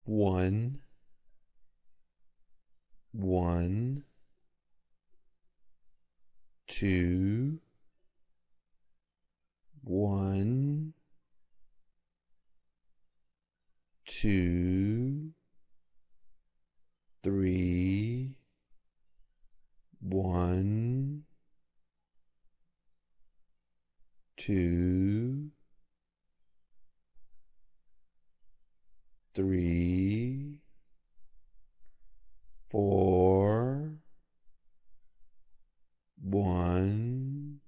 one, one, two, one, two, three, one, two, three, four, one,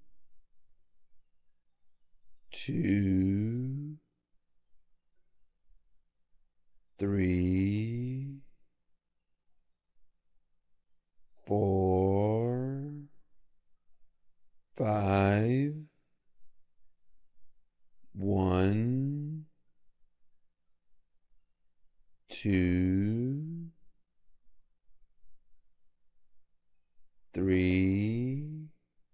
two, three, four, five, one, two, three,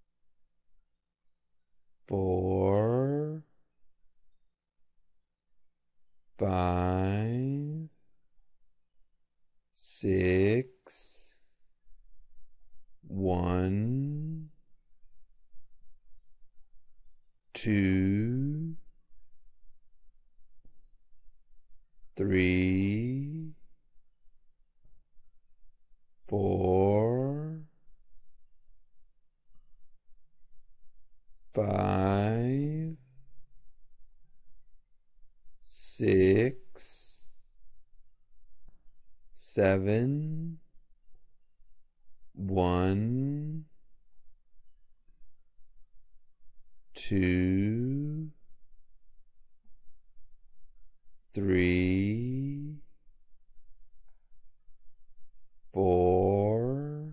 four, five, six, one, two, three, four, five, six, seven, one, two, three, four,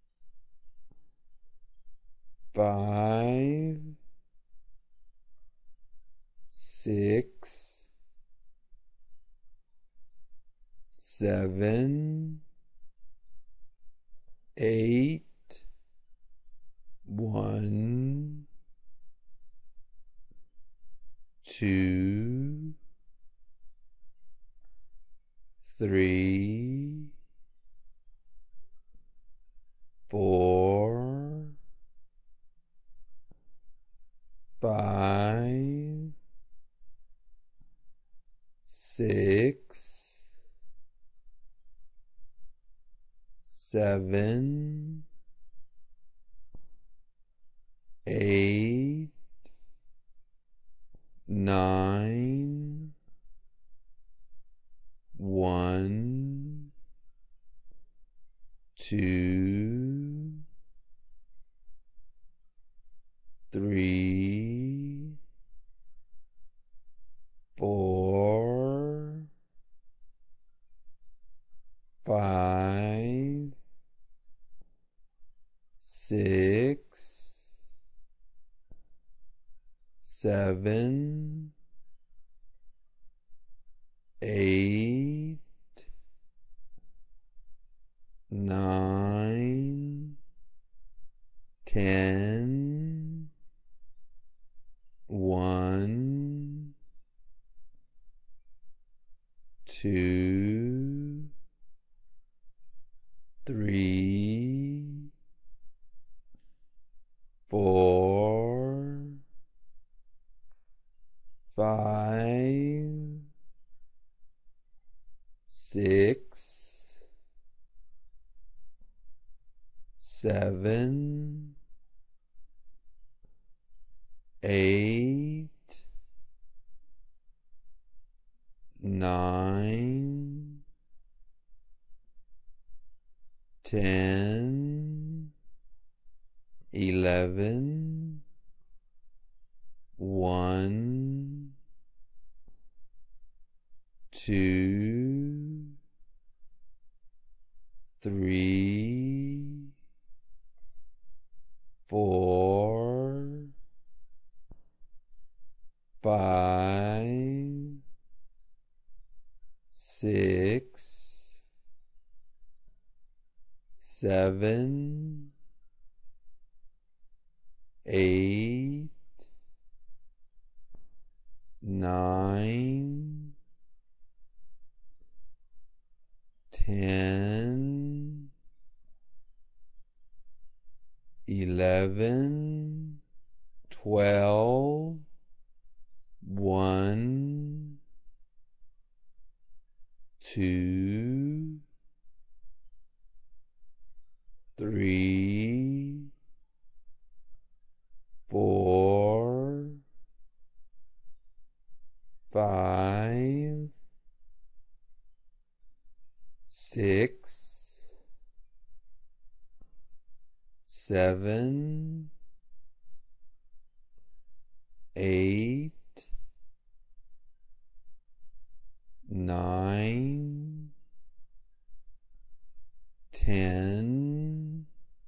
five, six, seven, eight, one, two, three, four, five, six, seven, eight, nine, one, two, three, four, five, six, seven, eight, nine, 10, one, two, three, four, five, six, seven, eight, nine, 10, 11, one, two, three, four, five, six, seven, eight, nine, 10, 11, 12, 1, 2, 3, 4, 5, 6, 7, 8, 9, 10,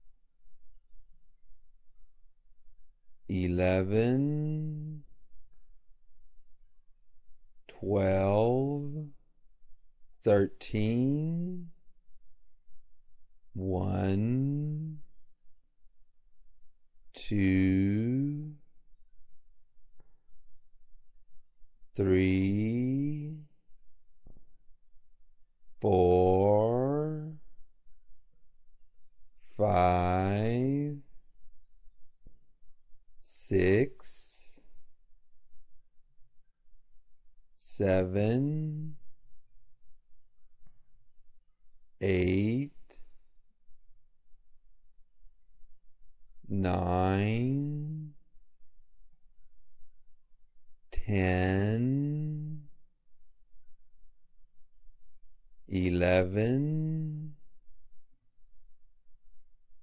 11, 12, 13, 1, 2, 3, 4, 5, 6, 7, 8, 9, 10, 11,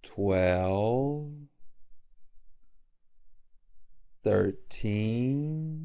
12, 13,